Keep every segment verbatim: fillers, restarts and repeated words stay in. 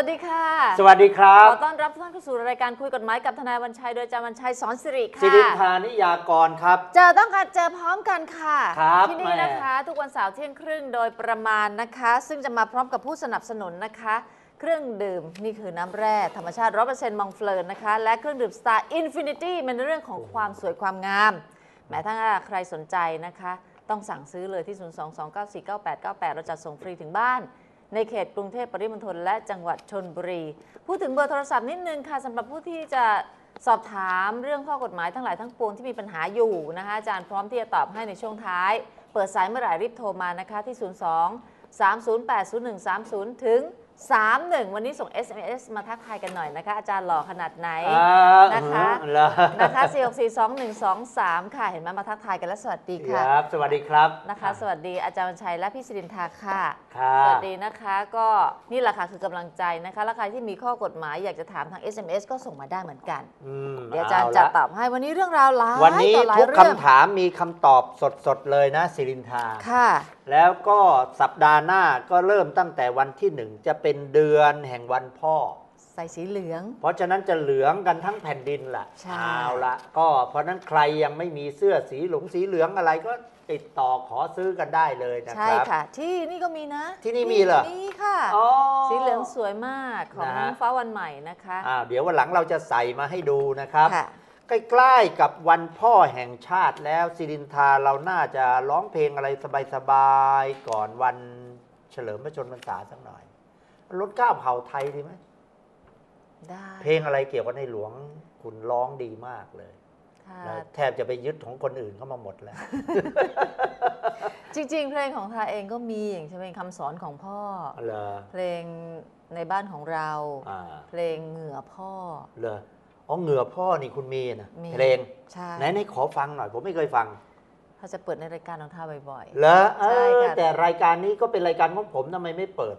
วัสดีค่ะสวัสดีครับขอต้อนรับทุกท่านเข้าสู่รายการคุยกฎหมายกับทนายวันชัยโดยอาจารย์วันชัยสอนสิริค่ะสิรินทานิยากรครับเจอต้องการเจอพร้อมกันค่ะครับที่นี่นะคะทุกวันเสาร์เที่ยงครึ่งโดยประมาณนะคะซึ่งจะมาพร้อมกับผู้สนับสนุนนะคะเครื่องดื่มนี่คือน้ำแร่ธรรมชาติ ร้อยเปอร์เซ็นต์ มองเฟลิร์นนะคะและเครื่องดื่ม Star Infinity มันเรื่องของความสวยความงามแม้ถ้าใครสนใจนะคะต้องสั่งซื้อเลยที่ ศูนย์ สอง สอง เก้า สี่ เก้า แปด เก้า แปด เราจัดส่งฟรีถึงบ้านในเขตกรุงเทพปริมณฑลและจังหวัดชลบุรีพูดถึงเบอร์โทรศัพท์นิดนึงค่ะสำหรับผู้ที่จะสอบถามเรื่องข้อกฎหมายทั้งหลายทั้งปวงที่มีปัญหาอยู่นะคะอาจารย์พร้อมที่จะตอบให้ในช่วงท้ายเปิดสายเมื่อไหร่รีบโทรมานะคะที่ ศูนย์ สอง สาม ศูนย์ แปด ศูนย์ หนึ่ง สาม ศูนย์ ถึง สามหนึ่ง วันนี้ส่ง เอส เอ็ม เอส มาทักทายกันหน่อยนะคะอาจารย์หล่อขนาดไหนนะคะนะคะสี่ หก สี่ สอง หนึ่ง สอง สามค่ะเห็นไหมมาทักทายกันแล้วสวัสดีค่ะครับสวัสดีครับนะคะสวัสดีอาจารย์วันชัยและพี่สิรินทาค่ะสวัสดีนะคะก็นี่แหละค่ะคือกำลังใจนะคะและใครที่มีข้อกฎหมายอยากจะถามทาง เอส เอ็ม เอส ก็ส่งมาได้เหมือนกันเดี๋ยวอาจารย์จะตอบให้วันนี้เรื่องราวหลายวันนี้ทุกคำถามมีคำตอบสดๆเลยนะสิรินทาค่ะแล้วก็สัปดาห์หน้าก็เริ่มตั้งแต่วันที่หนึ่งจะเป็นเดือนแห่งวันพ่อใส่สีเหลืองเพราะฉะนั้นจะเหลืองกันทั้งแผ่นดินล่ะเอาละก็เพราะนั้นใครยังไม่มีเสื้อสีหลงสีเหลืองอะไรก็ติดต่อขอซื้อกันได้เลยนะครับใช่ค่ะที่นี่ก็มีนะที่นี่มีเหรอนี่ค่ะสีเหลืองสวยมากของฟ้าวันใหม่นะคะอ่าเดี๋ยววันหลังเราจะใส่มาให้ดูนะครับใกล้ๆกับวันพ่อแห่งชาติแล้วสิรินทาเราน่าจะร้องเพลงอะไรสบายๆก่อนวันเฉลิมพระชนมพรรษาสักหน่อยรถก้าวเผ่าไทยดีไหมได้เพลงอะไรเกี่ยวกับในหลวงคุณร้องดีมากเลยแทบจะไปยึดของคนอื่นเข้ามาหมดแล้วจริงๆเพลงของทาเองก็มีอย่างเช่นคำสอนของพ่อเพลงในบ้านของเราเพลงเหงื่อพ่อเลยอ๋อเหงื่อพ่อนี่คุณมีนะเพลงไหนไหนขอฟังหน่อยผมไม่เคยฟังเขาจะเปิดในรายการของท่าบ่อยๆเหรอใช่ค่ะแต่รายการนี้ก็เป็นรายการของผมทำไมไม่เปิด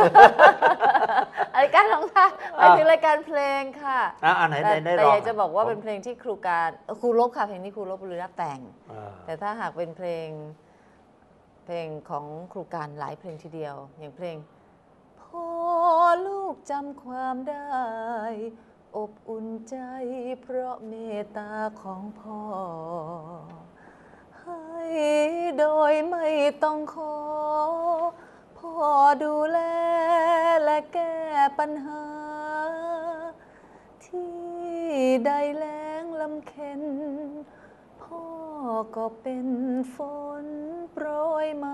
รายการของท่าหมายถึงรายการเพลงค่ะอ่าไหนไหนแต่อยากจะบอกว่าเป็นเพลงที่ครูการครูลบค่ะเพลงนี้ครูลบบุรีรัตน์แต่งแต่ถ้าหากเป็นเพลงเพลงของครูการหลายเพลงทีเดียวอย่างเพลงพ่อลูกจำความได้อบอุ่นใจเพราะเมตตาของพ่อให้โดยไม่ต้องขอพ่อดูแลและแก้ปัญหาที่ใดแล้งลำเค็ญพ่อก็เป็นฝนโปรยมา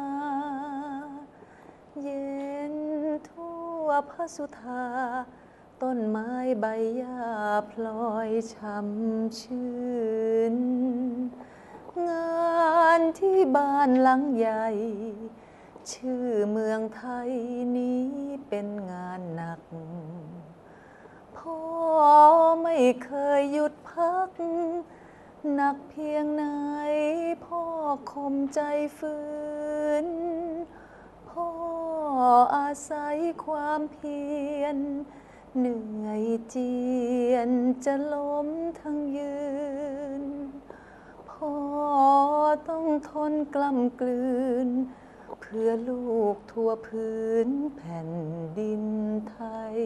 เย็นทั่วพระสุธาต้นไม้ใบหญ้าพลอยช่ำชื่นงานที่บ้านหลังใหญ่ชื่อเมืองไทยนี้เป็นงานหนักพ่อไม่เคยหยุดพักหนักเพียงไหนพ่อคมใจฝืนพ่ออาศัยความเพียรเหนื่อยเจียนจะล้มทั้งยืนพ่อต้องทนกล้ำกลืนเพื่อลูกทั่วพื้นแผ่นดินไทย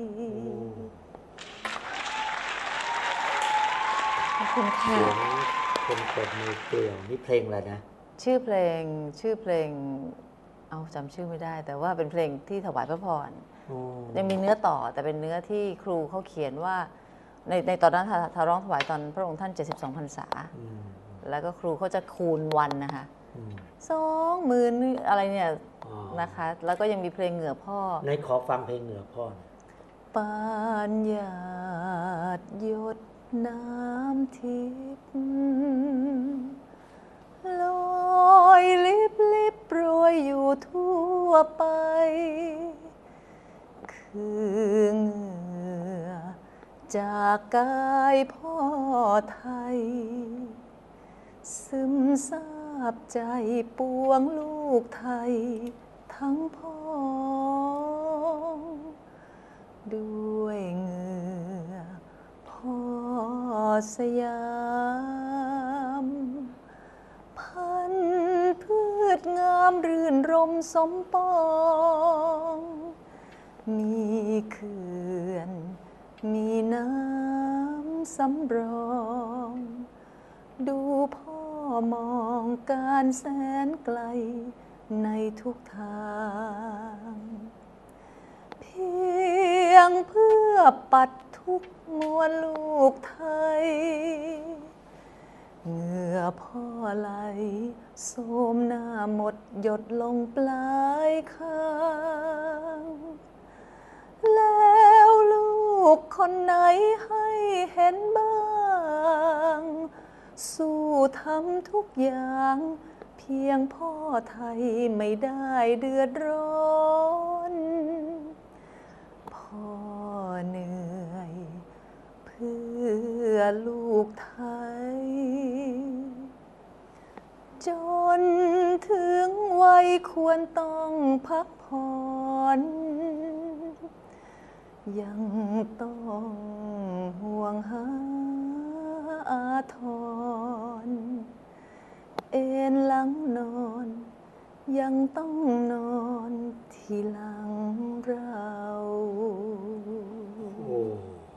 ขอบคุณค่ะเป็นเปิดมือเปลี่ยวนี่เพลงอะไรนะชื่อเพลงชื่อเพลงเอาจำชื่อไม่ได้แต่ว่าเป็นเพลงที่ถวายพระพรยังมีเนื้อต่อแต่เป็นเนื้อที่ครูเขาเขียนว่าในในตอนนั้นทาร้องถวายตอนพระองค์ท่านเจ็ดสิบสองพรรษาแล้วก็ครูเขาจะคูณวันนะคะสองหมื่นอะไรเนี่ยนะคะแล้วก็ยังมีเพลงเหงื่อพ่อในขอฟังเพลงเหงื่อพ่อปานหยาดหยดน้ำทิพย์ลอยลิบลิบโปรยอยู่ทั่วไปคือเหงื่อจากกายพ่อไทยซึมซาบใจปวงลูกไทยทั้งพ้องด้วยเหงื่อพ่อสยามพันธุ์พืชงามรื่นรมสมปองมีเขื่อนมีน้ำสำรองดูพ่อมองการแสนไกลในทุกทางเพียงเพื่อปัดทุกมวลลูกไทยเหงื่อพ่อไหลโสมหน้าหมดหยดลงปลายข้างแล้วลูกคนไหนให้เห็นบ้างสู้ทำทุกอย่างเพียงพ่อไทยไม่ได้เดือดร้อนพ่อเหนื่อยเพื่อลูกไทยจนถึงวัยควรต้องพักผ่อนยังต้องห่วงหาอาทรเอนหลังนอนยังต้องนอนที่หลังเราโอ้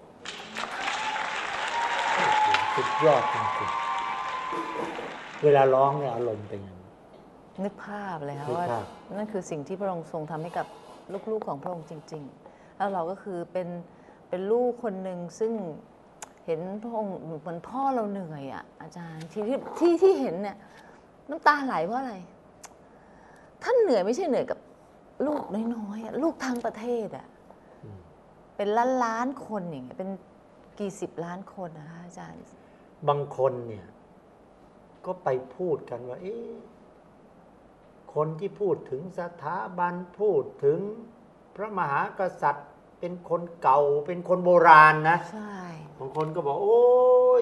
สุดยอดจริงๆเวลาร้องเนี่ยอารมณ์เป็นยังไงนึกภาพเลยค่ะว่านั่นคือสิ่งที่พระองค์ทรงทำให้กับลูกๆของพระองค์จริงๆแล้วเราก็คือเป็นเป็นลูกคนหนึ่งซึ่งเห็นพระองค์เหมือนพ่อเราเหนื่อยอ่ะอาจารย์ที่ที่ที่เห็นเนี่ยน้ำตาไหลเพราะอะไรท่านเหนื่อยไม่ใช่เหนื่อยกับลูกน้อยๆลูกทั้งประเทศอ่ะเป็นล้านล้านคนอย่างเงี้ยเป็นกี่สิบล้านคนนะคะอาจารย์บางคนเนี่ยก็ไปพูดกันว่าเอ๊ะคนที่พูดถึงสถาบันพูดถึงพระมหากษัตริย์เป็นคนเก่าเป็นคนโบราณนะใช่บางคนก็บอกโอ้ย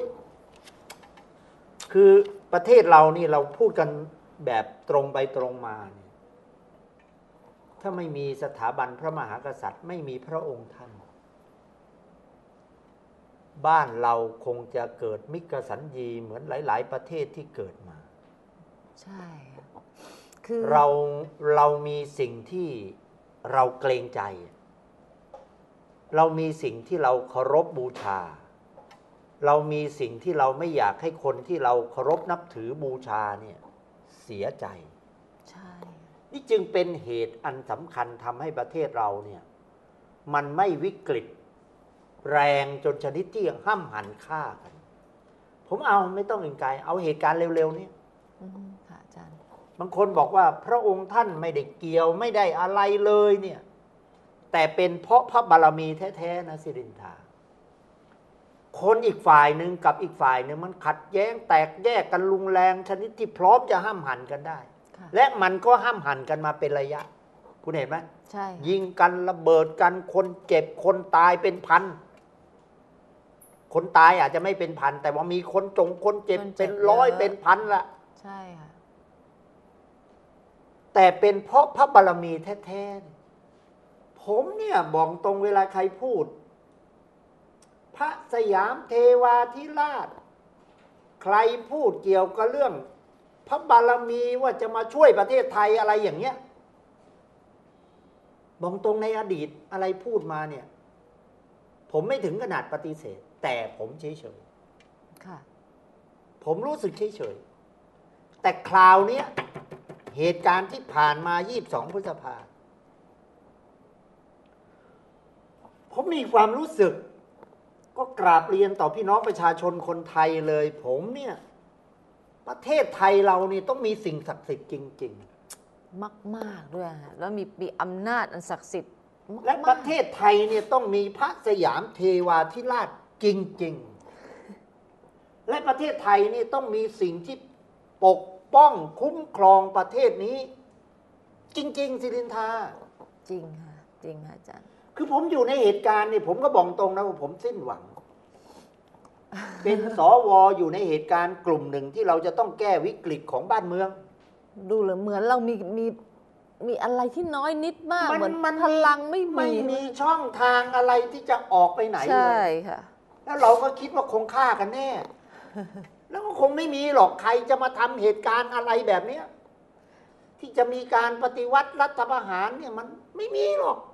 คือประเทศเรานี่เราพูดกันแบบตรงไปตรงมาเนี่ยถ้าไม่มีสถาบันพระมหากษัตริย์ไม่มีพระองค์ท่านบ้านเราคงจะเกิดมิกสัญญีเหมือนหลายๆประเทศที่เกิดมาใช่คือเราเรามีสิ่งที่เราเกรงใจเรามีสิ่งที่เราเคารพบูชาเรามีสิ่งที่เราไม่อยากให้คนที่เราเคารพนับถือบูชาเนี่ยเสียใจใช่นี่จึงเป็นเหตุอันสำคัญทำให้ประเทศเราเนี่ยมันไม่วิกฤตแรงจนชนิดที่ห้ามหันฆ่ากันผมเอาไม่ต้องอื่นไกลเอาเหตุการณ์เร็วๆนี้ค่ะอาจารย์บางคนบอกว่าพระองค์ท่านไม่ได้เกี่ยวไม่ได้อะไรเลยเนี่ยแต่เป็นเพราะพระบารมีแท้ๆนะสิรินทราคนอีกฝ่ายหนึ่งกับอีกฝ่ายหนึ่งมันขัดแย้งแตกแยกกันรุนแรงชนิดที่พร้อมจะห้ามหันกันได้และมันก็ห้ามหันกันมาเป็นระยะคุณเห็นไหมใช่ยิงกันระเบิดกันคนเจ็บคนตายเป็นพันคนตายอาจจะไม่เป็นพันแต่ว่ามีคนจงคนเจ็บเป็นร้อยเป็นพันละใช่ค่ะแต่เป็นเพราะพระบารมีแท้ๆผมเนี่ยบอกตรงเวลาใครพูดพระสยามเทวาธิราชใครพูดเกี่ยวกับเรื่องพระบารมีว่าจะมาช่วยประเทศไทยอะไรอย่างเงี้ยบอกตรงในอดีตอะไรพูดมาเนี่ยผมไม่ถึงขนาดปฏิเสธแต่ผมเฉยๆค่ะผมรู้สึกเฉยๆแต่คราวนี้เหตุการณ์ที่ผ่านมายี่สิบสองพฤษภาผมมีความรู้สึกก็กราบเรียนต่อพี่น้องประชาชนคนไทยเลยผมเนี่ยประเทศไทยเรานี่ต้องมีสิ่งศักดิ์สิทธิ์จริงๆมากๆด้วยแล้วมีมีอำนาจอันศักดิ์สิทธิ์และประเทศไทยเนี่ยต้องมีพระสยามเทวาธิราชจริงๆและประเทศไทยนี่ต้องมีสิ่งที่ปกป้องคุ้มครองประเทศนี้จริงๆสิรินทราจริงค่ะจริงค่ะอาจารย์คือผมอยู่ในเหตุการณ์นี่ผมก็บอกตรงนะว่าผมสิ้นหวัง เป็นสวอยู่ในเหตุการณ์กลุ่มหนึ่งที่เราจะต้องแก้วิกฤตของบ้านเมืองดูเหมือนเรามีมีมีอะไรที่น้อยนิดมากเหมือนมันพลังไม่มีไม่มีช่องทางอะไรที่จะออกไปไหนใช่ค่ะแล้วเราก็คิดว่าคงฆ่ากันแน่แล้วก็คงไม่มีหรอกใครจะมาทำเหตุการณ์อะไรแบบนี้ที่จะมีการปฏิวัติรัฐประหารเนี่ยมันไม่มีหรอก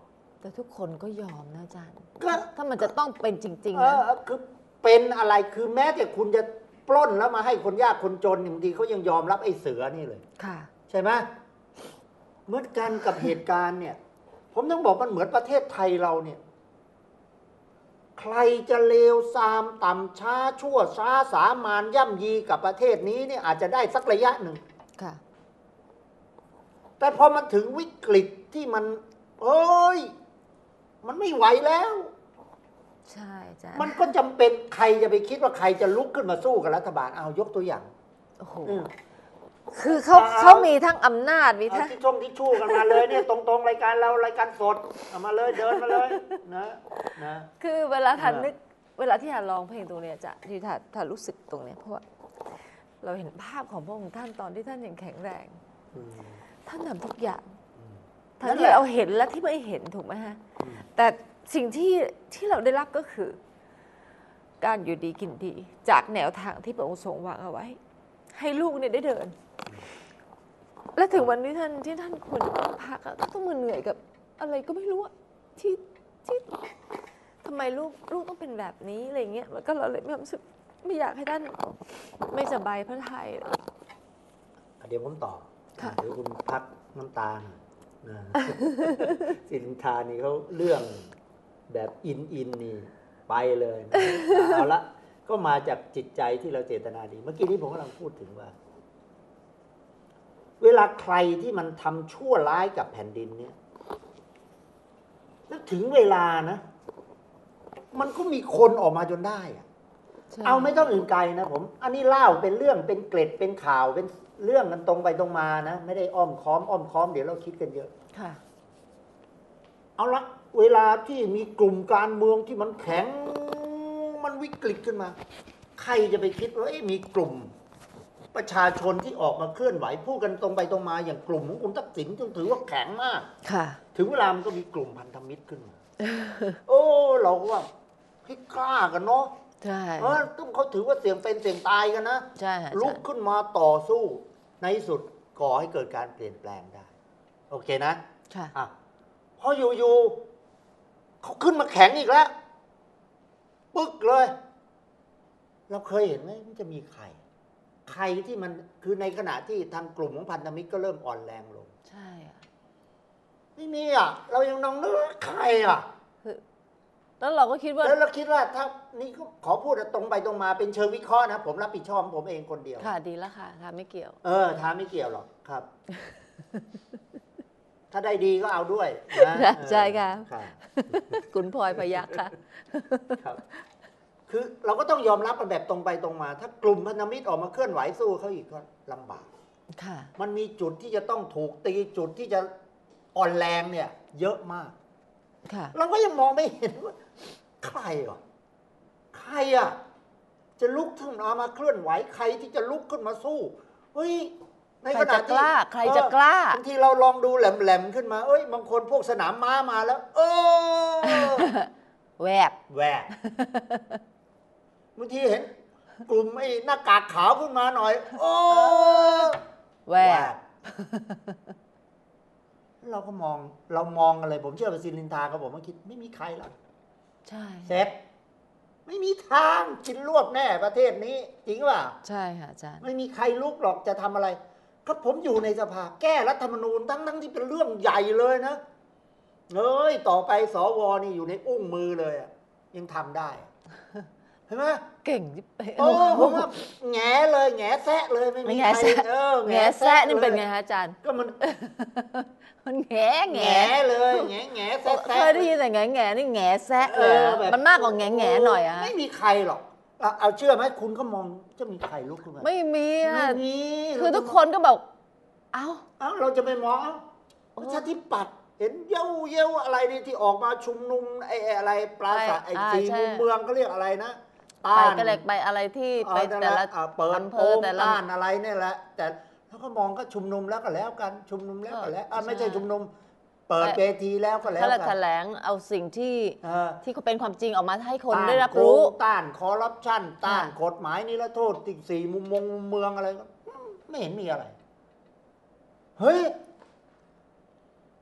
แต่ทุกคนก็ยอมนะอาจารย์ก็ถ้ามันจะต้องเป็นจริงเอๆนะอคือเป็นอะไรคือแม้แต่คุณจะปล้นแล้วมาให้คนยากคนจนบางทีเขายังยอมรับไอ้เสือนี่เลยค่ะใช่ไหมเหมือนกันกับเหตุการณ์เนี่ย ผมต้องบอกมันเหมือนประเทศไทยเราเนี่ย ใครจะเลวทรามต่ำช้าชั่วช้าสามานย่ำยีกับประเทศนี้เนี่ยอาจจะได้สักระยะหนึ่งค่ะแต่พอมันถึงวิกฤตที่มันเอ้ยมันไม่ไหวแล้วใช่อาจารย์มันก็จำเป็นใครจะไปคิดว่าใครจะลุกขึ้นมาสู้กับรัฐบาลเอายกตัวอย่างโอ้โหอืมคือเขาเอาเขามีทั้งอำนาจมีเอาทั้งที่ช่องที่ชู่กันมาเลยเนี่ยตรงๆรายการเรารายการสดเอามาเลยเดินมาเลยนะนะคือเวลาทันเออนึกเวลาที่ทันร้องเพลงตรงเนี้ยจะที่ทันทันรู้สึกตรงเนี้ยเพราะว่าเราเห็นภาพของพระองค์ท่านตอนที่ท่านยังแข็งแรงอืมท่านทำทุกอย่างอืมทั้งนั่นที่แหละเราเห็นและที่ไม่เห็นถูกไหมฮะอืมแต่สิ่งที่ที่เราได้รับก็คือ การอยู่ดีกินดี จากแนวทางที่พระองค์ทรงวางเอาไว้ ให้ลูกเนี่ยได้เดิน และถึงวันที่ท่านที่ท่านควรจะต้องพักอะก็ต้องมาเหนื่อยกับอะไรก็ไม่รู้อะที่ที่ทำไมลูกลูกต้องเป็นแบบนี้อะไรเงี้ยแล้วก็เราเลยมีความรู้สึกไม่อยากให้ท่านไม่สบายพระทัยเดี๋ยวผมต่อค่ะเดี๋ยวคุณพักน้ำตาหน่อยนะ สินทานี่เขาเรื่องแบบอินอินนี่ไปเลยนะเอาละก็มาจากจิตใจที่เราเจตนาดี เมื่อกี้นี้ผมกำลังพูดถึงว่า เวลาใครที่มันทำชั่วร้ายกับแผ่นดินเนี่ยแล้วถึงเวลานะ มันก็มีคนออกมาจนได้อะใช่เอาไม่ต้องอื่นไกลนะผม อันนี้เล่าเป็นเรื่องเป็นเกร็ดเป็นข่าวเป็นเรื่องกันตรงไปตรงมานะไม่ได้อ้อมค้อมอ้อมค้อมเดี๋ยวเราคิดกันเยอะค่ะเอาละเวลาที่มีกลุ่มการเมืองที่มันแข็งมันวิกฤตขึ้นมา ใครจะไปคิดว่าเอ๊ะมีกลุ่มประชาชนที่ออกมาเคลื่อนไหวพูดกันตรงไปตรงมาอย่างกลุ่มของคุณทักษิณจึงถือว่าแข็งมากค่ะถึงเวลามันก็มีกลุ่มพันธมิตรขึ้นมา โอ้เราก็ว่าให้กล้ากันเนาะใช่เออต้องเขาถือว่าเสี่ยงเป็นเสี่ยงตายกันนะใช่ค่ะลุกขึ้นมาต่อสู้ในที่สุดก่อให้เกิดการเปลี่ยนแปลงได้ โอเคนะค่ะอ่ะพออยู่ๆเขาขึ้นมาแข็งอีกแล้ว ปึ๊กเลย เราเคยเห็นไหมมันจะมีใคร ใครที่มันคือในขณะที่ทางกลุ่มของพันธมิตรก็เริ่มอ่อนแรงลงใช่อะไม่มีอ่ะ เรายังนองนึกว่าใครอ่ะคือแล้วเราก็คิดว่าแล้วเราคิดว่าถ้านี่ก็ขอพูดตรงไปตรงมาเป็นเชิงวิเคราะห์นะ ผมรับผิดชอบของผมเองคนเดียวค่ะดีแล้วค่ะค่ะไม่เกี่ยวเออทาไม่เกี่ยวหรอกครับ ถ้าได้ดีก็เอาด้วยนะใช่ค่ะค่ะคุณพลอยพยักค่ะครับ คือเราก็ต้องยอมรับกันแบบตรงไปตรงมา ถ้ากลุ่มพันธมิตรออกมาเคลื่อนไหวสู้เขาอีกก็ลำบากค่ะมันมีจุดที่จะต้องถูกตีจุดที่จะอ่อนแรงเนี่ย เยอะมากค่ะเราก็ยังมองไม่เห็นว่าใครอ่ะใครอ่ะจะลุกขึ้นมาเคลื่อนไหวใครที่จะลุกขึ้นมาสู้เฮ้ยในใครขณะจะกที่ล้า ใครจะกล้าบางทีเราลองดูแหลมๆขึ้นมา เอ้ย บางคนพวกสนามม้ามาแล้ว เออแวบแหวกบางทีเห็น กลุ่มไอ้หน้ากากขาวขึ้นมาหน่อย โอ้แวบเราก็มอง เรามองอะไร ผมเชื่อว่าซิลินทากับผมมาคิด ไม่มีใครหรอกใช่เสร็จ ไม่มีทางกินรวบแน่ประเทศนี้ จริงป่ะใช่ค่ะอาจารย์ไม่มีใครลุกหรอกจะทำอะไรก็ผมอยู่ในสภาแก้รัฐธรรมนูญทั้งทั้งที่เป็นเรื่องใหญ่เลยนะเอ้ยต่อไปสวนี่อยู่ในอุ้งมือเลยอะยังทำได้เห็นไหมเก่งที่ไปโอ้ผมว่าแง่เลยแง่แซะเลยไม่มีแง่ใครแซะเออแง่แซะนี่เป็นลยไงฮะอาจารย์ก็มันมันแง่แง่แง่เลยแง่แง่แซะเคยได้ยินแต่แง่แง่นี่แง่แซะเอเลยออะแบบมันมากกว่าแง่แง่หน่อยอะไม่มีใครหรอกเอาเอาเชื่อไหมคุณก็มองจะมีใครลุกขึ้นมาไม่มีอะไม่มีคือทุกคนก็บอกเอ้าเอ้าเราจะไปมองเอ้าโอ้ประชาธิปัตย์เห็นเย้าเย้าอะไรนี่ที่ออกมาชุมนุมไอ้ไอ้อะไรปราศาสตร์ไอ้อ่าสี่ใช่มุมเมืองเขาเรียกอะไรนะไปต้านกระเล็กไปอะไรที่เอ่อไปนั่นแต่แหละอ่าเปิดอำเภโปอง แต่ละต้านอะไรเนี่ยแหละ แต่แล้วก็มองก็ชุมนุมแล้วก็แล้วกันชุมนุมแล้วก็แล้วอ่ะใช่ไม่ใช่ชุมนุม เปิดเวทีแล้วก็แล้วเขากัแถลงเอาสิ่งที่เออที่เขาเป็นความจริงออกมาให้คนต้านได้รับรู้โกงต้านคอร์รัปชันต้านค่ะกฎหมายนิรโทษติสี่มุมมงมุมเมืองอะไรก็ไม่เห็นมีอะไร เฮ้ย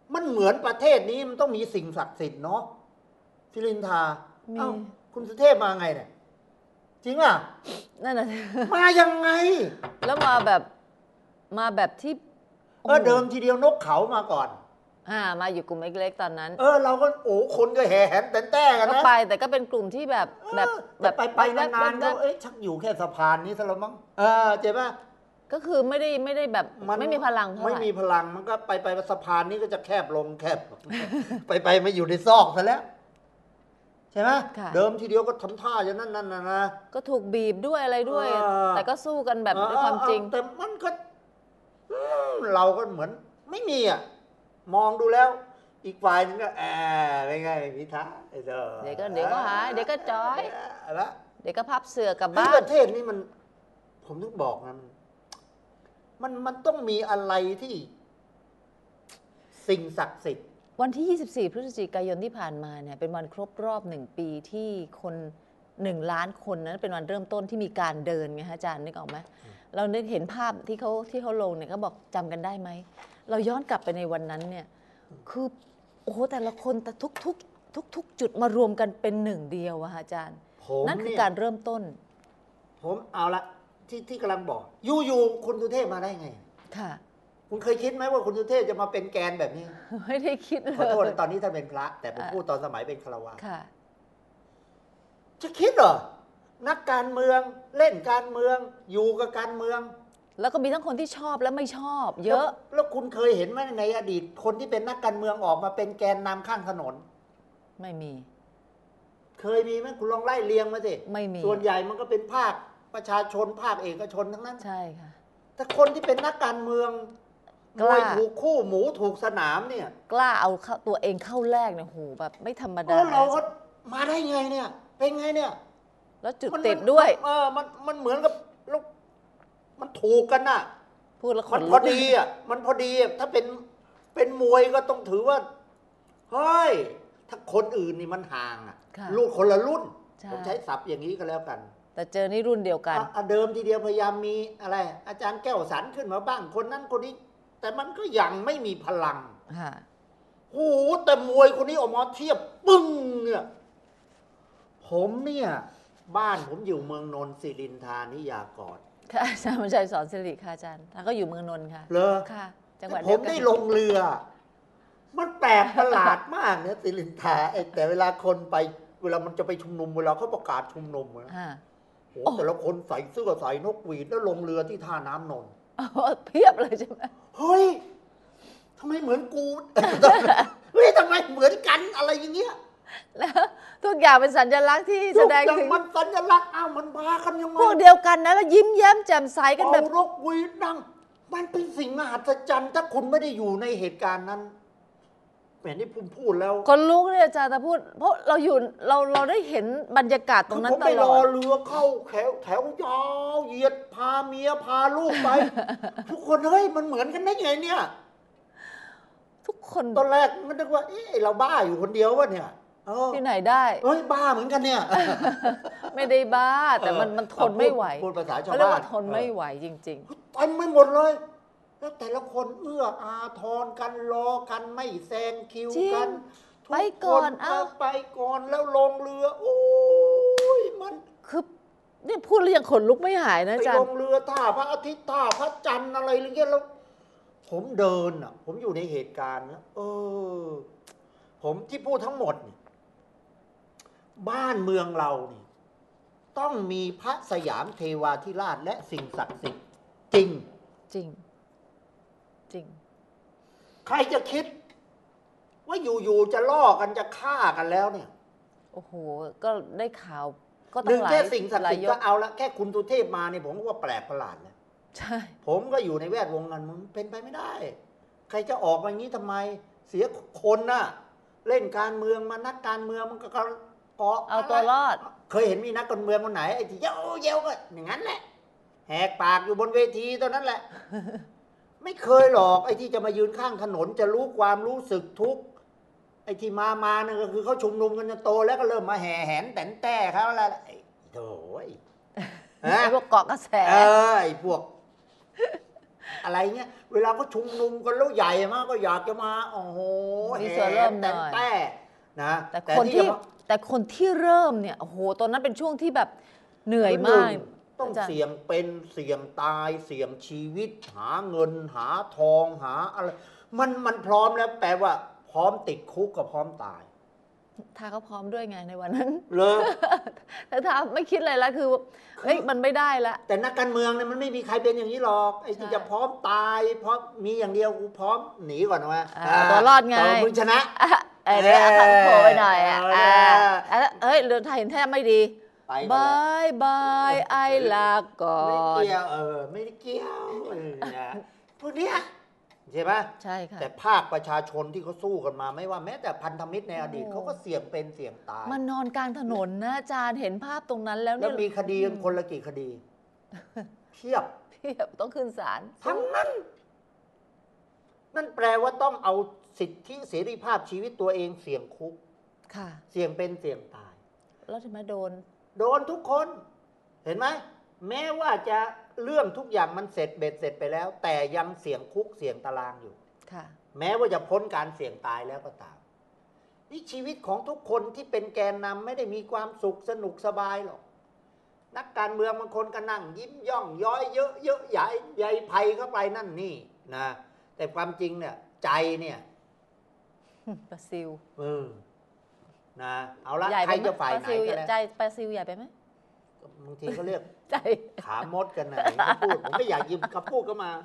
มันเหมือนประเทศนี้มันต้องมีสิ่งศักดิ์สิทธิ์เนาะศิรินทราเอ้าคุณสุเทพมาไงเนี่ยจริงอ่ะนั่นน่ะมายังไงแล้วมาแบบมาแบบที่เออเดิมทีเดียวนกเขามาก่อนอ่ามาอยู่กลุ่มเล็กๆตอนนั้นเออเราก็โอ้คนก็แห่แหนแต่แต่กันนะก็ไปแต่ก็เป็นกลุ่มที่แบบแบบแบบไปไปนานๆก็เอ๊ะชักอยู่แค่สะพานนี้ซะแล้วมั้งเออเจ๊ป่ะก็คือไม่ได้ไม่ได้แบบไม่มีพลังเท่าไหร่ไม่มีพลังมันก็ไปไปสะพานนี้ก็จะแคบลงแคบไปไปมาอยู่ในซอกซะแล้วใช่ไหมเดิมทีเดียวก็ทำท่าอย่างนั้นนั่นนะนะก็ถูกบีบด้วยอะไรด้วยแต่ก็สู้กันแบบด้วยความจริงแต่มันก็เราก็เหมือนไม่มีอ่ะมองดูแล้วอีกฝ่ายนึงก็แอบไปไงพิธาเดี๋ยวก็เดี๋ยวก็หายเดี๋ยวก็จอยเดี๋ยวก็พับเสือกับบ้านประเทศนี้มันผมต้องบอกนะมันมันต้องมีอะไรที่สิ่งศักดิ์สิทธิ์วันที่ยี่สิบสี่พฤศจิกายนที่ผ่านมาเนี่ยเป็นวันครบรอบหนึ่งปีที่คนหนึ่งล้านคนนั้นเป็นวันเริ่มต้นที่มีการเดินไงฮะอาจารย์นึกออกไหมเราได้เห็นภาพที่เขาที่เขาลงเนี่ยเขาบอกจำกันได้ไหมเราย้อนกลับไปในวันนั้นเนี่ยคือโอ้โหแต่ละคนแต่ทุกทุกทุกทุกจุดมารวมกันเป็นหนึ่งเดียวอะอาจารย์นั่นคือการเริ่มต้นผมเอาละที่ที่กำลังบอกอยู่อยู่คุณสุเทพมาได้ไงค่ะคุณเคยคิดไหมว่าคุณสุเทพจะมาเป็นแกนแบบนี้ไม่ได้คิดเลยขอโทษตอนนี้ท่านเป็นพระแต่ผมพูดตอนสมัยเป็นฆราวาสค่ะจะคิดเหรอนักการเมืองเล่นการเมืองอยู่กับการเมืองแล้วก็มีทั้งคนที่ชอบและไม่ชอบเยอะแล้วคุณเคยเห็นไหมในอดีตคนที่เป็นนักการเมืองออกมาเป็นแกนนำข้างถนนไม่มีเคยมีไหมคุณลองไล่เรียงมาสิไม่มีส่วนใหญ่มันก็เป็นภาคประชาชนภาคเอกชนทั้งนั้นใช่ค่ะแต่คนที่เป็นนักการเมืองมวยถูกคู่หมูถูกสนามเนี่ยกล้าเอาตัวเองเข้าแรกเนี่ยโหแบบไม่ธรรมดาเราก็มาได้ไงเนี่ยเป็นไงเนี่ยแล้วจุดติดด้วยเออมันมันเหมือนกับแล้วมันถูกกันน่ะพูดแล้วมันพอดีอ่ะมันพอดีถ้าเป็นเป็นมวยก็ต้องถือว่าเฮ้ยถ้าคนอื่นนี่มันห่างอ่ะลูกคนละรุ่นผมใช้ศัพท์อย่างนี้ก็แล้วกันแต่เจอนี่รุ่นเดียวกันเดิมทีเดียวพยายามมีอะไรอาจารย์แก้วสรรขึ้นมาบ้างคนนั้นคนนี้แต่มันก็ยังไม่มีพลังโอ้โหแต่มวยคนนี้ออกมาเทียบปึ้งเนี่ยผมเนี่ยบ้านผมอยู่เมืองนนท์ศิรินทรานิยากรค่ะอาจารย์ชัยสอนสิริค่ะอาจารย์ท่านก็อยู่เมืองนนท์ค่ะเหรอค่ะจังหวัดผมได้ลงเรือมันแปลกประหลาดมากเนี่ยศิรินทราแต่เวลาคนไปเวลามันจะไปชุมนุมเวลาเขาประกาศชุมนุมนะโอ้แต่ละคนใส่เสื้อใส่นกหวีดแล้วลงเรือที่ท่าน้ำนนท์เพียบเลยใช่ไหมเฮ้ยทำไมเหมือนกูเฮ้ยทำไมเหมือนกันอะไรอย่างเงี้ยแล้วทุกอย่างเป็นสัญลักษณ์ที่แสดงถึงมันสัญลักษณ์อ้าวมันมากันยังไงพวกเดียวกันนะแล้วยิ้มแย้มแจ่มใสกันแบบนกหวีดดังมันเป็นสิ่งมหัศจรรย์ถ้าคุณไม่ได้อยู่ในเหตุการณ์นั้นแหมนี่ผมพูดแล้วคนลุกเนี่ยอาจารย์แต่พูดเพราะเราอยู่เราเราได้เห็นบรรยากาศตรงนั้นตลอดผมไปรอเรือเข้าแถวแถวยาวเหยียดพาเมียพาลูกไปทุกคนเฮ้ยมันเหมือนกันได้ไงเนี่ยทุกคนตอนแรกมันนึกว่าเอ๊ะเราบ้าอยู่คนเดียววะเนี่ยที่ไหนได้เฮ้ยบ้าเหมือนกันเนี่ยไม่ได้บ้าแต่มันมันทนไม่ไหวพูดภาษาชาวบ้านทนไม่ไหวจริงๆไปไม่หมดเลยแล้วแต่ละคนเอื้ออาทรกันรอกันไม่แซงคิวกันไปก่อนเอาไปก่อนแล้วลงเรือโอ้ยมันคือนี่พูดแล้วยังขนลุกไม่หายนะอาจารย์ไปลงเรือท่าพระอาทิตย์ท่าพระจันทร์อะไรอย่างเงี้ยแล้วผมเดินอ่ะผมอยู่ในเหตุการณ์นะเออผมที่พูดทั้งหมดนี่บ้านเมืองเรานี่ต้องมีพระสยามเทวาธิราชและสิ่งศักดิ์สิทธิ์จริงจริงจริงใครจะคิดว่าอยู่ๆจะล่อกันจะฆ่ากันแล้วเนี่ยโอ้โหก็ได้ข่าวก็ต้องหลายแค่สิ่งศักดิ์สิทธิ์ก็เอาละแค่คุณตุเทพมาเนี่ยผมก็ว่าแปลกประหลาดแล้วใช่ผมก็อยู่ในแวดวงนั้นมันเป็นไปไม่ได้ใครจะออกมาอย่างนี้ทำไมเสียคนน่ะเล่นการเมืองมานักการเมืองมันก็เกาะเอาตัวรอดเคยเห็นมีนักการเมืองคนไหนไอ้ที่เย้าเย้าก็อย่างนั้นแหละแหกปากอยู่บนเวทีตอนนั้นแหละไม่เคยหรอกไอ้ที่จะมายืนข้างถนนจะรู้ความรู้สึกทุกข์ไอ้ที่มามาเนี่ยก็คือเขาชุมนุมกันจนโตแล้วก็เริ่มมาแห่แหนแต่นแต่เขาแล้วไอ้โถ่ไอ้พวกเกาะกระแสเออไอ้พวกอะไรเงี้ยเวลาก็ชุมนุมกันแล้วใหญ่มากก็อยากจะมาโอ้โหมีส่วนร่วมหน่อยแต่นะแต่คนที่แต่คนที่เริ่มเนี่ยโอ้โหตอนนั้นเป็นช่วงที่แบบเหนื่อยมากต้องเสี่ยงเป็นเสี่ยงตายเสี่ยงชีวิตหาเงินหาทองหาอะไรมันมันพร้อมแล้วแปลว่าพร้อมติดคุกกับพร้อมตายทาก็พร้อมด้วยไงในวันนั้นเลยแต่ทาไม่คิดอะไรแล้วคือเฮ้ยมันไม่ได้ละแต่นักการเมืองเนี่ยมันไม่มีใครเป็นอย่างนี้หรอกไอ้ที่จะพร้อมตายเพราะมีอย่างเดียวกูพร้อมหนีก่อนว่าตัวรอดไงมึงชนะเออเนี่ยขันโผล่ไปหน่อยอ่ะเอ้ยเรือไทยเห็นแทบไม่ดีบายบายไอ้ลาก่อนไม่เกี่ยวเออไม่ได้เกี่ยวพวกเนี้ยใช่ไหมใช่ค่ะแต่ภาคประชาชนที่เขาสู้กันมาไม่ว่าแม้แต่พันธมิตรในอดีตเขาก็เสี่ยงเป็นเสี่ยงตายมันนอนกลางถนนนะอาจารย์เห็นภาพตรงนั้นแล้วแล้วมีคดีกันคนละกี่คดีเทียบเทียบต้องขึ้นศาลทั้งนั้นนั่นแปลว่าต้องเอาสิทธิเสรีภาพชีวิตตัวเองเสี่ยงคุกค่ะเสี่ยงเป็นเสี่ยงตายแล้วทำไมโดนโดนทุกคนเห็นไหมแม้ว่าจะเรื่องทุกอย่างมันเสร็จเบ็ดเสร็จไปแล้วแต่ยังเสี่ยงคุกเสี่ยงตารางอยู่ค่ะแม้ว่าจะพ้นการเสี่ยงตายแล้วก็ตามนี่ชีวิตของทุกคนที่เป็นแกนนำไม่ได้มีความสุขสนุกสบายหรอกนักการเมืองบางคนก็นั่งยิ้มย่องย้อยเยอะเยอะใหญ่ใหญ่ภัยเข้าไปนั่นนี่นะแต่ความจริงเนี่ยใจเนี่ยปลาซิวเออนะเอาละใครจะฝ่ายไหนก็แล้วใจปลาซิวใหญ่ไปไหมบางทีเขาเรียกใจขามดกันนะพูดผมไม่อยากยิ้มคำพูดก็มา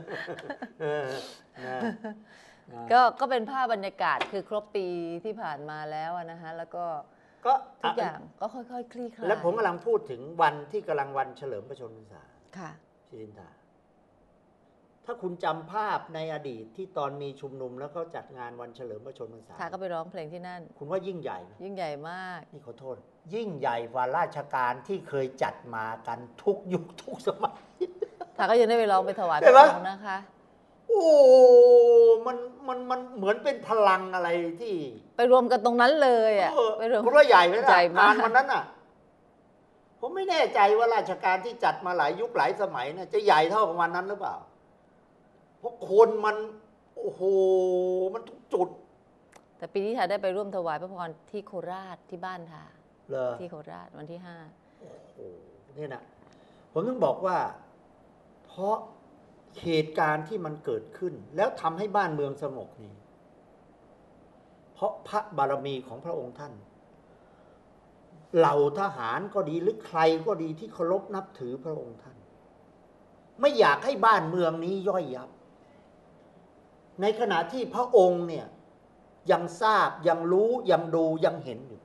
ก็ก็เป็นภาพบรรยากาศคือครบปีที่ผ่านมาแล้วนะฮะแล้วก็ก็ทุกอย่างก็ค่อยๆคลี่คลายแล้วผมกำลังพูดถึงวันที่กำลังวันเฉลิมพระชนมพรรษาค่ะชิรินทาถ้าคุณจำภาพในอดีตที่ตอนมีชุมนุมแล้วเขาจัดงานวันเฉลิมพระชนมพรรษาค่ะก็ไปร้องเพลงที่นั่นคุณว่ายิ่งใหญ่ยิ่งใหญ่มากนี่ขอโทษยิ่งใหญ่กว่าราชการที่เคยจัดมากันทุกยุคทุกสมัยค่ะก็ยังได้ไปร้องไปถวายพระองค์นะคะโอ้มันมันมันเหมือนเป็นพลังอะไรที่ไปรวมกันตรงนั้นเลยอ่ะไปรวมคุณว่าใหญ่ไหมล่ะงานวันนั้นอ่ะผมไม่แน่ใจว่าราชการที่จัดมาหลายยุคหลายสมัยเนี่ยจะใหญ่เท่ากับวันนั้นหรือเปล่าเพราะคนมันโอ้โหมันทุกจุดแต่ปีนี้ทาได้ไปร่วมถวายพระพรที่โคราชที่บ้านทาที่โคราชวันที่ห้าโอ้โหนี่นะผมต้องบอกว่าเพราะเหตุการณ์ที่มันเกิดขึ้นแล้วทำให้บ้านเมืองสงบนี่เพราะพระบารมีของพระองค์ท่านเหล่าทหารก็ดีหรือใครก็ดีที่เคารพนับถือพระองค์ท่านไม่อยากให้บ้านเมืองนี้ย่อยยับในขณะที่พระองค์เนี่ยยังทราบยังรู้ยังดูยังเห็นอยู่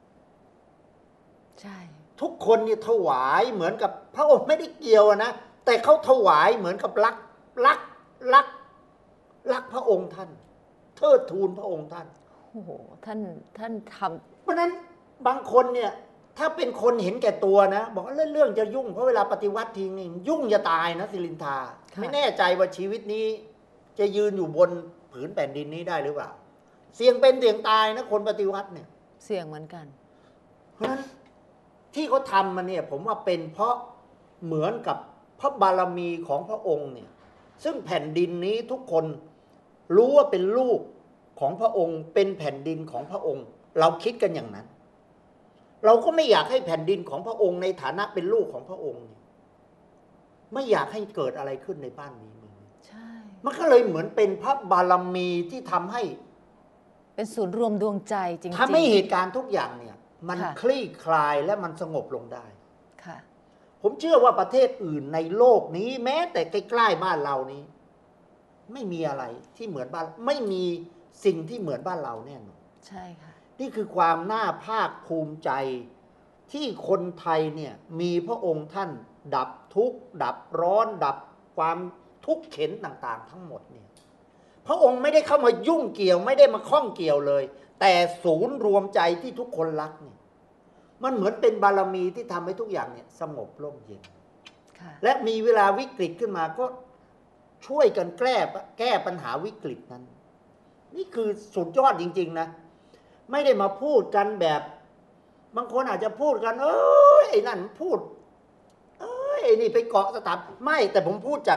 ใช่ทุกคนเนี่ยถวายเหมือนกับพระองค์ไม่ได้เกี่ยวนะแต่เขาถวายเหมือนกับรักรักรักรักพระองค์ท่านเทิดทูนพระองค์ท่านโอ้โหท่านท่านทำเพราะนั้นบางคนเนี่ยถ้าเป็นคนเห็นแก่ตัวนะบอกว่าเรื่องจะยุ่งเพราะเวลาปฏิวัติทีนึงยุ่งจะตายนะศิรินทาไม่แน่ใจว่าชีวิตนี้จะยืนอยู่บนผืนแผ่นดินนี้ได้หรือเปล่าเสี่ยงเป็นเสี่ยงตายนะคนปฏิวัติเนี่ยเสี่ยงเหมือนกันเพราะฉะนั้นที่เขาทำมาเนี่ยผมว่าเป็นเพราะเหมือนกับพระบารมีของพระองค์เนี่ยซึ่งแผ่นดินนี้ทุกคนรู้ว่าเป็นลูกของพระองค์เป็นแผ่นดินของพระองค์เราคิดกันอย่างนั้นเราก็ไม่อยากให้แผ่นดินของพระองค์ในฐานะเป็นลูกของพระองค์ไม่อยากให้เกิดอะไรขึ้นในบ้านนี้ใช่มันก็เลยเหมือนเป็นพระบารมีที่ทำให้เป็นศูนย์รวมดวงใจจริงๆทำให้เหตุการณ์ทุกอย่างเนี่ยมันคลี่คลายและมันสงบลงได้ค่ะผมเชื่อว่าประเทศอื่นในโลกนี้แม้แต่ใกล้ๆบ้านเรานี้ไม่มีอะไรที่เหมือนบ้านไม่มีสิ่งที่เหมือนบ้านเราแน่นอนใช่ค่ะนี่คือความน่าภาคภูมิใจที่คนไทยเนี่ยมีพระองค์ท่านดับทุกข์ดับร้อนดับความทุกข์เข็ญต่างๆทั้งหมดเนี่ยพระองค์ไม่ได้เข้ามายุ่งเกี่ยวไม่ได้มาข้องเกี่ยวเลยแต่ศูนย์รวมใจที่ทุกคนรักเนี่ยมันเหมือนเป็นบารมีที่ทำให้ทุกอย่างเนี่ยสงบร่มเย็นและมีเวลาวิกฤตขึ้นมาก็ช่วยกันแก้แก้ปัญหาวิกฤตนั้นนี่คือสุดยอดจริงๆนะไม่ได้มาพูดกันแบบบางคนอาจจะพูดกันเอ้ยไอ้นั่นพูดเอ้ยไอ้นี่ไปเกาะสถาบันไม่แต่ผมพูดจาก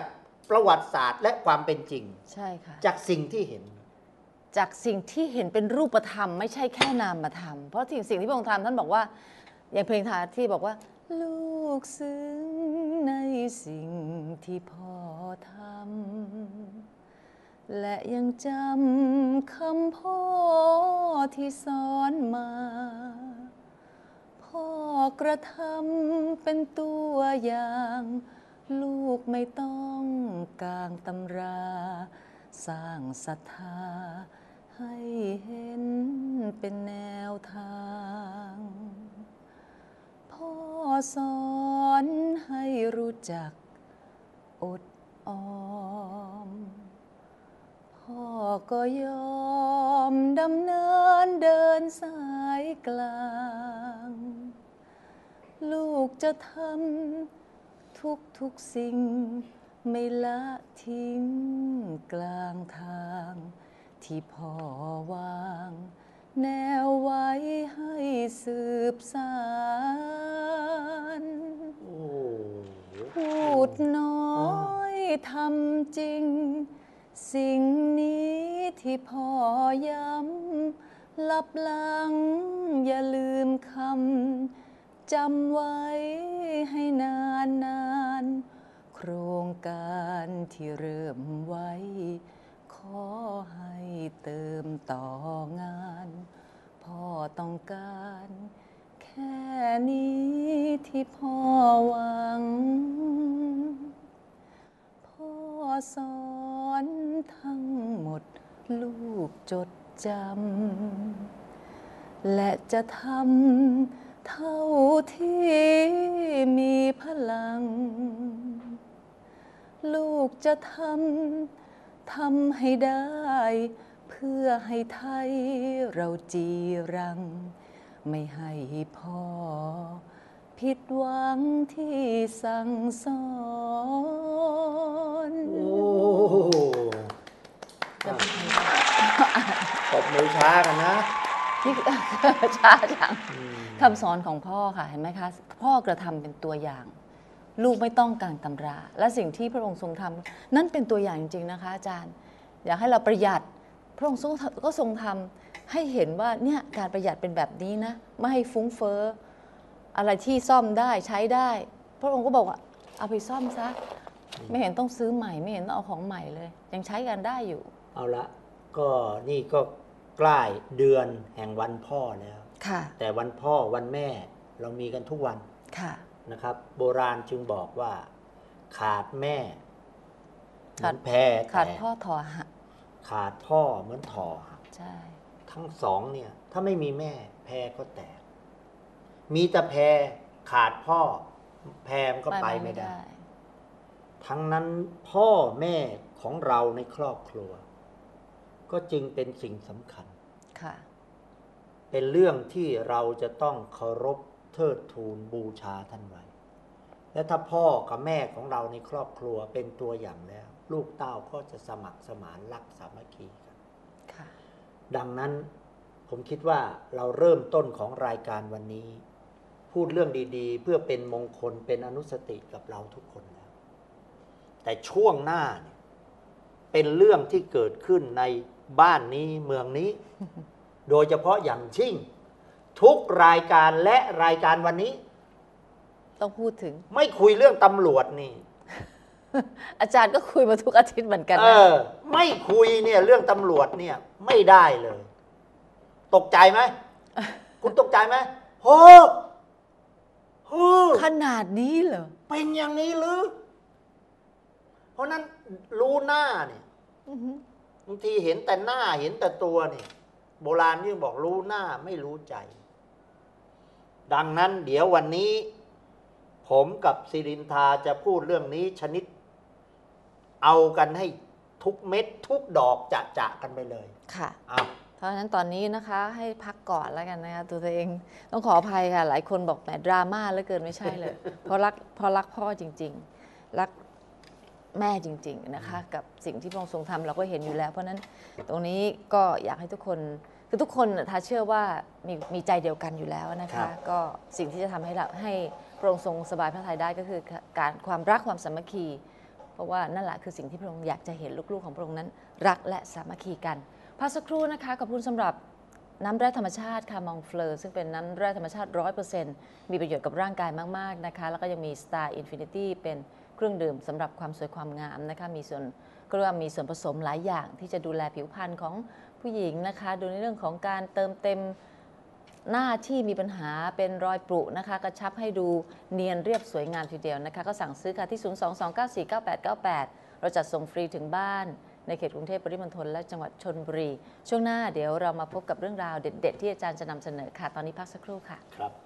ประวัติศาสตร์และความเป็นจริงใช่ค่ะจากสิ่งที่เห็นจากสิ่งที่เห็นเป็นรูปธรรมไม่ใช่แค่นามธรรมเพราะสิ่งสิ่งที่พระองค์ทำท่านบอกว่าอย่างเพลงทาที่บอกว่าลูกซึ้งในสิ่งที่พ่อทำและยังจำคำพ่อที่สอนมาพ่อกระทำเป็นตัวอย่างลูกไม่ต้องกางตำราสร้างศรัทธาให้เห็นเป็นแนวทางพ่อสอนให้รู้จักอดออมพ่อก็ยอมดำเนินเดินสายกลางลูกจะทำทุกทุกสิ่งไม่ละทิ้งกลางทางที่พ่อวางแนวไว้ให้สืบสานพูดน้อยทำจริงสิ่งนี้ที่พ่อย้ำลับหลังอย่าลืมคำจำไว้ให้นานนานโครงการที่เริ่มไว้ขอให้เติมต่องานพ่อต้องการแค่นี้ที่พ่อหวังพ่อสอนทั้งหมดลูกจดจำและจะทำเท่าที่มีพลังลูกจะทำทำให้ได้เพื่อให้ไทยเราจีรังไม่ให้พ่อผิดหวังที่สั่งสอนโอ้ตบมือช้ากันนะนี่ช้าจังคำสอนของพ่อค่ะเห็นไหมคะพ่อกระทำเป็นตัวอย่างลูกไม่ต้องกางตำราและสิ่งที่พระองค์ทรงทำนั่นเป็นตัวอย่างจริงๆนะคะอาจารย์อยากให้เราประหยัดพระองค์ก็ทรงทำให้เห็นว่าเนี่ยการประหยัดเป็นแบบนี้นะไม่ให้ฟุ้งเฟ้ออะไรที่ซ่อมได้ใช้ได้พระองค์ก็บอกว่าเอาไปซ่อมซะไม่เห็นต้องซื้อใหม่ไม่เห็นต้องเอาของใหม่เลยยังใช้กันได้อยู่เอาละก็นี่ก็ใกล้เดือนแห่งวันพ่อแล้วแต่วันพ่อวันแม่เรามีกันทุกวันนะครับโบราณจึงบอกว่าขาดแม่ขาดแพขาดพ่อถอหักขาดพ่อเหมือนถอหักใช่ทั้งสองเนี่ยถ้าไม่มีแม่แพก็แตกมีแต่แพขาดพ่อแพมันก็ไปไม่ได้ทั้งนั้นพ่อแม่ของเราในครอบครัวก็จึงเป็นสิ่งสำคัญเป็นเรื่องที่เราจะต้องเคารพเทิดทูนบูชาท่านไว้และถ้าพ่อกับแม่ของเราในครอบครัวเป็นตัวอย่างแล้วลูกเต้าก็จะสมัครสมานรักสามัคคีกันดังนั้นผมคิดว่าเราเริ่มต้นของรายการวันนี้พูดเรื่องดีๆเพื่อเป็นมงคลเป็นอนุสติกับเราทุกคนแล้วแต่ช่วงหน้าเนี่ยเป็นเรื่องที่เกิดขึ้นในบ้านนี้เมืองนี้ โดยเฉพาะอย่างยิ่งทุกรายการและรายการวันนี้ต้องพูดถึงไม่คุยเรื่องตำรวจนี่อาจารย์ก็คุยมาทุกอาทิตย์เหมือนกันนะเออไม่คุยเนี่ยเรื่องตำรวจเนี่ยไม่ได้เลยตกใจไหม คุณตกใจไหมโอ้โหขนาดนี้เหรอเป็นอย่างนี้หรือเพราะนั้นรู้หน้าเนี่ยบางทีเห็นแต่หน้าเห็นแต่ตัวเนี่ยโบราณยิ่งบอกรู้หน้าไม่รู้ใจดังนั้นเดี๋ยววันนี้ผมกับศิรินทราจะพูดเรื่องนี้ชนิดเอากันให้ทุกเม็ดทุกดอกจะจะกันไปเลยค่ะเพราะฉะนั้นตอนนี้นะคะให้พักก่อนแล้วกันนะคะตัวเองต้องขออภัยค่ะหลายคนบอกแหมดราม่าเหลือเกินไม่ใช่เลยเพราะรักเพราะรักพ่อจริงๆรักแม่จริงๆนะคะกับสิ่งที่พระองค์ทรงทำเราก็เห็นอยู่แล้วเพราะนั้นตรงนี้ก็อยากให้ทุกคนคือทุกคนถ้าเชื่อว่ามีมีใจเดียวกันอยู่แล้วนะคะก็สิ่งที่จะทำให้เราให้พระองค์ทรงสบายพระทัยได้ก็คือการความรักความสามัคคีเพราะว่านั่นแหละคือสิ่งที่พระองค์อยากจะเห็นลูกๆของพระองค์นั้นรักและสามัคคีกันพักสักครู่นะคะขอบคุณสำหรับน้ำแร่ธรรมชาติค่ะมองเฟลอซึ่งเป็นน้ำแร่ธรรมชาติ ร้อยเปอร์เซ็นต์ มีประโยชน์กับร่างกายมากๆนะคะแล้วก็ยังมี Star Infinity เป็นเครื่องดื่มสำหรับความสวยความงามนะคะมีส่วนก็เรียกว่ามีส่วนผสมหลายอย่างที่จะดูแลผิวพรรณของผู้หญิงนะคะดูในเรื่องของการเติมเต็มหน้าที่มีปัญหาเป็นรอยปรุนะคะกระชับให้ดูเนียนเรียบสวยงามทีเดียวนะคะก็สั่งซื้อค่ะที่ ศูนย์ สอง สอง เก้า สี่ เก้า แปด เก้า แปด เราจัดส่งฟรีถึงบ้านในเขตกรุงเทพปริมณฑลและจังหวัดชลบุรีช่วงหน้าเดี๋ยวเรามาพบกับเรื่องราวเด็ดๆที่อาจารย์จะนำเสนอค่ะตอนนี้พักสักครู่ค่ะครับ